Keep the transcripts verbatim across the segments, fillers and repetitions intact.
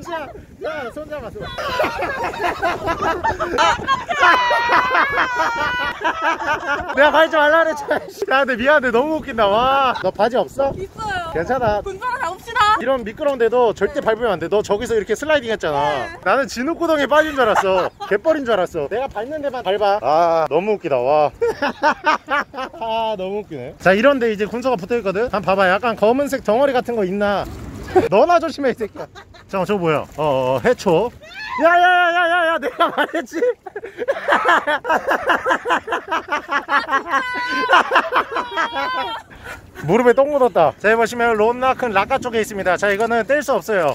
손자. 야, 손 잡았어. 내가 가지 말라 그랬잖아. 야, 근데 미안한데 너무 웃긴다. 와, 너 바지 없어? 있어요. 괜찮아. 군사로 가봅시다. 이런 미끄러운데도 절대 밟으면 안 돼. 너 저기서 이렇게 슬라이딩 했잖아. 네. 나는 진흙구덩이에 빠진 줄 알았어. 갯벌인 줄 알았어. 내가 밟는 데만 밟아. 아, 너무 웃기다. 와. 아, 너무 웃기네. 자, 이런데 이제 군소가 붙어있거든. 한번 봐봐. 약간 검은색 덩어리 같은 거 있나? 너나 조심해, 이 새끼야. 잠깐, 저거 뭐야? 어, 어, 해초. 야야야야야야, 내가 말했지. 무릎에 똥 묻었다. 자, 보시면 론나큰 락가 쪽에 있습니다. 자, 이거는 뗄 수 없어요.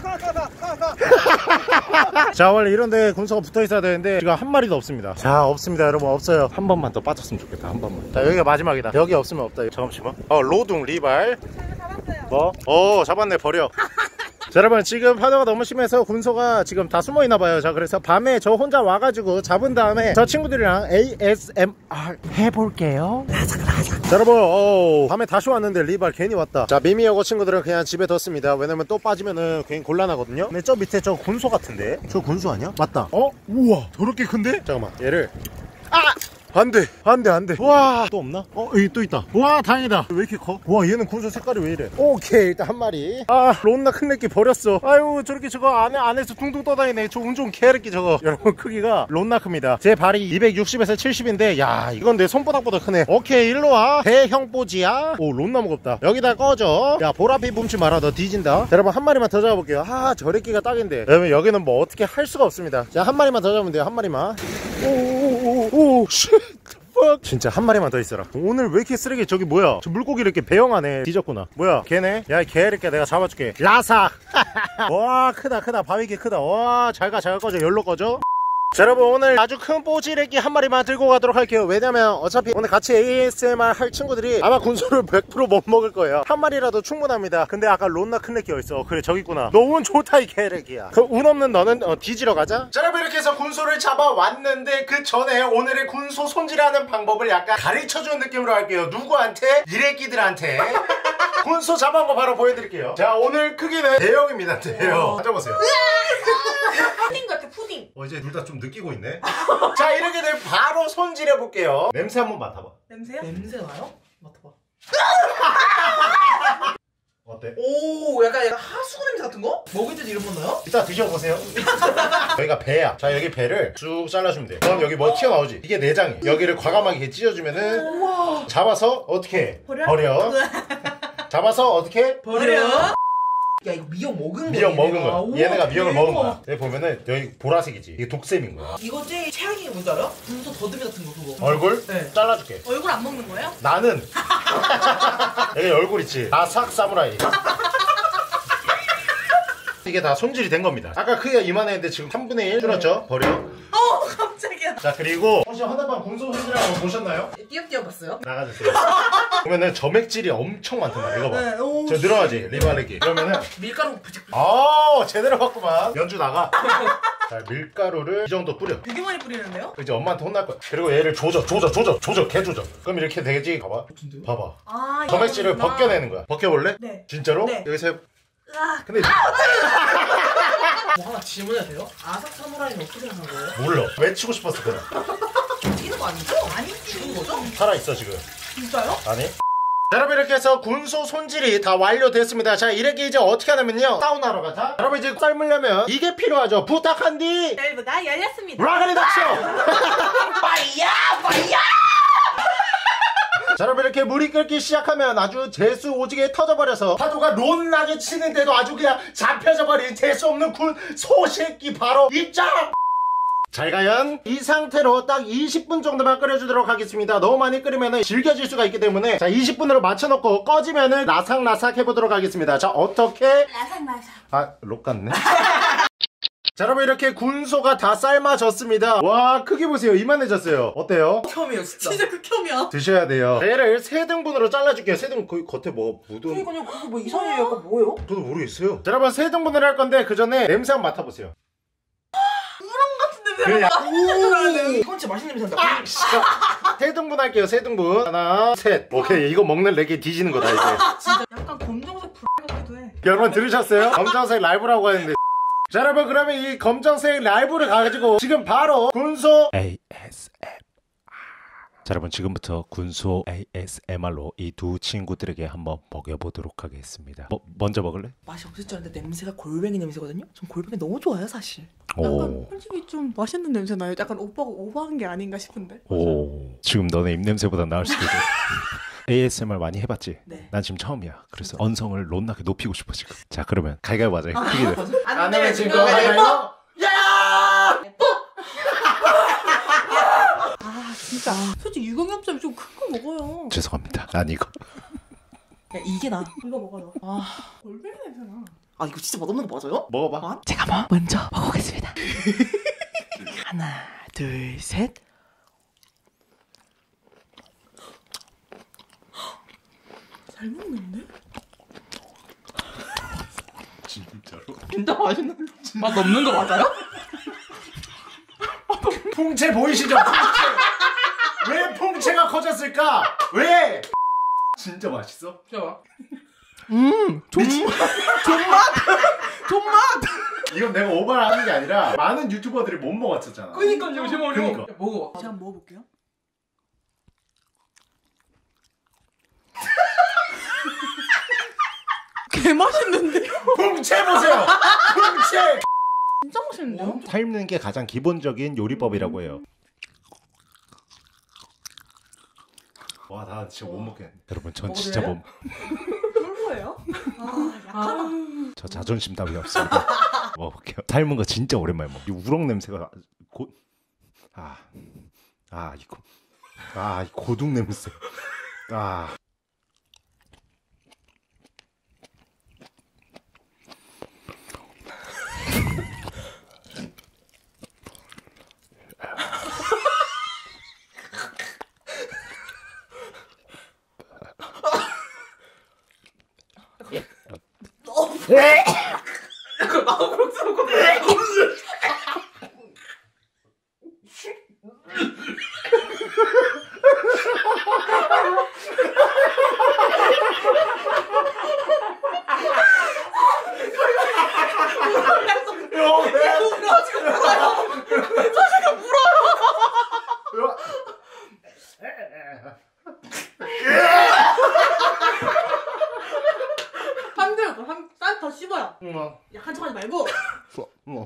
자, 원래 이런데 군소가 붙어 있어야 되는데 지금 한 마리도 없습니다. 자, 없습니다, 여러분. 없어요. 한 번만 더 빠졌으면 좋겠다. 한 번만. 자, 여기가 마지막이다. 여기 없으면 없다. 잠깐만. 어, 로둥 리발. 뭐? 어, 잡았네. 버려. 자, 여러분, 지금 파도가 너무 심해서 군소가 지금 다 숨어 있나봐요. 자, 그래서 밤에 저 혼자 와가지고 잡은 다음에 저 친구들이랑 에이에스엠알 해볼게요. 자, 여러분, 어, 밤에 다시 왔는데 리발 괜히 왔다. 자, 미미여고 친구들은 그냥 집에 뒀습니다. 왜냐면 또 빠지면은 괜히 곤란하거든요. 근데 저 밑에 저 군소 같은데? 저 군소 아니야? 맞다. 어? 우와, 저렇게 큰데? 잠깐만, 얘를. 아! 안돼 안돼 안돼. 와, 또 없나? 어, 여기 또 있다. 와, 다행이다. 왜 이렇게 커? 와, 얘는 군소 색깔이 왜 이래? 오케이, 일단 한 마리. 아, 론나 큰 내끼 버렸어. 아유, 저렇게 저거 안에 안에서 둥둥 떠다니네. 저 운종 개새끼 저거. 여러분, 크기가 론나 큽니다. 제 발이 이백육십에서 칠십인데 야, 이건 내 손바닥보다 크네. 오케이, 일로 와. 대형 뽀지야. 오, 론나 무겁다. 여기다 꺼져. 야, 보라빛 훔치 마라. 너 뒤진다. 자, 여러분, 한 마리만 더 잡아볼게요. 아, 저래끼가 딱인데. 여러분, 여기는 뭐 어떻게 할 수가 없습니다. 자, 한 마리만 더 잡으면 돼요. 한 마리만. 오오오오. 진짜 한 마리만 더 있어라. 오늘 왜 이렇게 쓰레기. 저기 뭐야, 저 물고기 이렇게 배영하네. 뒤졌구나. 뭐야, 걔네. 야, 걔 이렇게 내가 잡아줄게. 라사. 와, 크다 크다. 바위개 크다. 와, 잘가 잘가. 꺼져. 열로 꺼져. 자, 여러분, 오늘 아주 큰 뽀지레기 한 마리만 들고 가도록 할게요. 왜냐면 어차피 오늘 같이 에이에스엠알 할 친구들이 아마 군소를 백 퍼센트 못 먹을 거예요. 한 마리라도 충분합니다. 근데 아까 론나 큰 레기 어딨어? 그래, 저기 있구나. 너 운 좋다, 이 개레기야. 그 운 없는 너는 어, 뒤지러 가자. 자, 여러분, 이렇게 해서 군소를 잡아왔는데 그 전에 오늘의 군소 손질하는 방법을 약간 가르쳐주는 느낌으로 할게요. 누구한테? 이레기들한테. 군소 잡아온 거 바로 보여드릴게요. 자, 오늘 크기는 대형입니다. 대형. 앉아보세요. 푸딩 같아, 푸딩. 어, 이제 둘 다 좀 느끼고 있네. 자, 이렇게 되면 바로 손질해 볼게요. 냄새 한번 맡아봐. 냄새요? 냄새 나요? 맡아봐. 어때? 오, 약간 약간 하수구 냄새 같은 거? 먹을 때도 이런 거 나요? 이따 드셔보세요. 여기가 배야. 자, 여기 배를 쭉 잘라주면 돼. 그럼 여기 뭐 튀어나오지? 이게 내장이. 여기를 과감하게 이렇게 찢어주면은 우와. 잡아서 어떻게 해? 버려? 버려. 잡아서 어떻게 해? 버려. 야, 이거 미역 먹은 거야. 미역 먹은 거야. 우와, 얘네가 미역을 먹은 대박. 거야. 여기 보면은 여기 보라색이지. 이게 독샘인 거야. 이거 제일 최악인 게 뭔지 알아? 군소 더듬이 같은 거 그거. 얼굴? 네. 잘라줄게. 얼굴 안 먹는 거예요? 나는 여기 얼굴 있지. 아삭 사무라이. 이게 다 손질이 된 겁니다. 아까 크기가 이만했는데 지금 삼분의 일 줄었죠? 버려. 어, 깜짝이야. 자, 그리고 혹시 하나방 군소 손질하는 거 보셨나요? 띄엄띄엄 봤어요? 나가주세요. 보면은 점액질이 엄청 많단 말이야. 이거 봐. 네, 오, 저 늘어나지? 리바르기. 그러면은 밀가루 부직부직. 아, 제대로 봤구만. 연주 나가. 자, 밀가루를 이 정도 뿌려. 되게 많이 뿌리는데요? 이제 엄마한테 혼날 거야. 그리고 얘를 조져 조져 조져 조져 개 조져. 그럼 이렇게 되지. 봐봐. 같은데요? 봐봐. 아, 점액질을 이거구나. 벗겨내는 거야. 벗겨볼래? 네. 진짜로? 네. 여기서 해. 으아. 근데 뭐 하나 질문해도 돼요? 아삭 사무라이는 어떻게 생각한 거예요? 몰라. 외치고 싶었어 그냥. 죽이는 거 아니죠? 아니지. 죽은 거죠? 살아있어 지금. 진짜요? 아니? 자, 여러분 이렇게 해서 군소 손질이 다 완료됐습니다. 자, 이렇게 이제 어떻게 하냐면요, 사우나로 가자. 여러분 이제 삶으려면 이게 필요하죠. 부탁한디 밸브가 열렸습니다. 라가리 닥쳐. 빠이야! 빠이야! 자, 여러분 이렇게 물이 끓기 시작하면 아주 재수 오지게 터져버려서 파도가 론나게 치는데도 아주 그냥 잡혀져 버린 재수 없는 군 소새끼 바로 입장! 잘 가연. 이 상태로 딱 이십 분 정도만 끓여주도록 하겠습니다. 너무 많이 끓이면 질겨질 수가 있기 때문에 자, 이십 분으로 맞춰놓고 꺼지면은 라삭라삭 해보도록 하겠습니다. 자, 어떻게? 라삭라삭. 아, 록 같네. 자, 여러분 이렇게 군소가 다 삶아졌습니다. 와, 크기 보세요. 이만해졌어요. 어때요? 처음이에요 진짜. 진짜 극혐이야. 드셔야 돼요. 얘를 세 등분으로 잘라줄게요. 세 등, 거기 겉에 뭐 묻은. 그러니까요 그게 뭐 이상해요. 약간 뭐예요? 저도 모르겠어요. 자, 여러분 세 등분을 할 건데 그 전에 냄새 한번 맡아보세요. 그냥 이건 진짜 맛있는 냄새 난다. 세 등분 할게요. 세 등분. 하나, 셋. 오케이. 이거 먹는 렉이 뒤지는 거다 이제. 진짜 약간 검정색 불 같기도 해. 여러분 들으셨어요? 검정색 라이브라고 하는데. 자, 여러분 그러면 이 검정색 라이브를 가지고 지금 바로 군소 에이에스엠알. 자, 여러분 지금부터 군소 에이에스엠알로 이 두 친구들에게 한번 먹여보도록 하겠습니다. 뭐, 먼저 먹을래? 맛이 없을 줄 알았는데 냄새가 골뱅이 냄새거든요? 전 골뱅이 너무 좋아요 사실. 오. 솔직히 좀 맛있는 냄새 나요. 약간 오빠가 오버한 게 아닌가 싶은데. 오. 지금 너네 입냄새보다 나을 수도 있어. 에이에스엠알 많이 해봤지? 네. 난 지금 처음이야. 그래서 언성을 론나게 높이고 싶어 지금. 자, 그러면 가위가위보 하자. 크기를. 안 되면 지금 지금 가위바위보. 야! 아 진짜. 솔직히 유경염점이 좀 큰 거 먹어요. 죄송합니다. 아니 이거. 야 이게 나. 이거 먹어요. 아, 골뱅이 냄새나. 아 이거 진짜 맛없는 거 맞아요? 먹어봐. 아, 제가 뭐 먼저 먹어보겠습니다. 하나, 둘, 셋. 잘 먹는데? 진짜로? 진짜 맛있는. 맛 없는 거 맞아요? 풍채 보이시죠? 풍채. 왜 풍채가 커졌을까? 왜? 진짜 맛있어? 진짜. 음, 존, 존맛, 존맛. 이건 내가 오버를 하는 게 아니라 많은 유튜버들이 못 먹었었잖아. 그니까요, 제가 그니까. 먹어. 제가 한번 먹어볼게요. 개 맛있는데? 풍채 보세요. 풍채. 진짜 맛있는데요? 삶는 게 가장 기본적인 요리법이라고 해요. 와, 나 진짜 못 먹겠네. 여러분, 전 진짜 못. 별로예요? 아 약하다. 저 자존심 따위 없습니다. 먹어볼게요. 삶은 거 진짜 오랜만에 먹어. 이 우럭 냄새가 고, 아, 아 이거, 아 이 고둑 냄새. 아. 약간 나도 그렇고. 한대요. 한쌀더 씹어요. 응. 약한 척하지 말고. 응.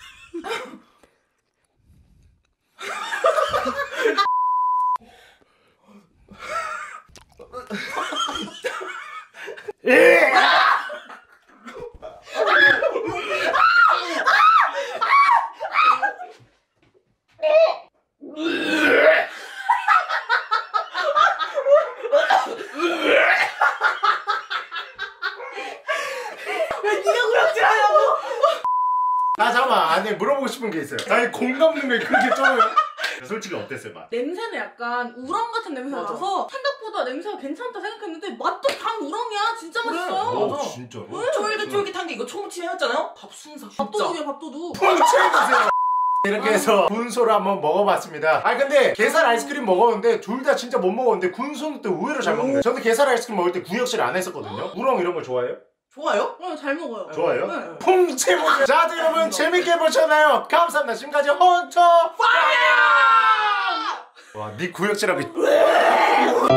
아, 잠깐만. 아니, 물어보고 싶은 게 있어요. 아니, 공감 능력이 그렇게 적어요? 솔직히 어땠어요, 맛? 냄새는 약간 우렁 같은 냄새가 맞아. 나서 생각보다 냄새가 괜찮다 생각했는데 맛도 단 우렁이야. 진짜 그래. 맛있어요. 맞아. 진짜로? 쫄깃쫄깃한 게 이거 초무침 해왔잖아요? 밥 순삭. 진짜. 밥도둑이야 밥도둑. 풍채해주세요. 이렇게 해서 군소를 한번 먹어봤습니다. 아 근데 게살 아이스크림 먹었는데 둘 다 진짜 못 먹었는데 군소는 또 의외로 잘 먹네. 저는 게살 아이스크림 먹을 때 구역질 안 했었거든요. 우렁 이런 거 좋아해요? 좋아요? 어, 잘 먹어요. 좋아요? 네. 풍채 보세요. 자, 여러분 재밌게 보셨나요? 감사합니다. 지금까지 헌터 파이어! 와, 네 구역질하고.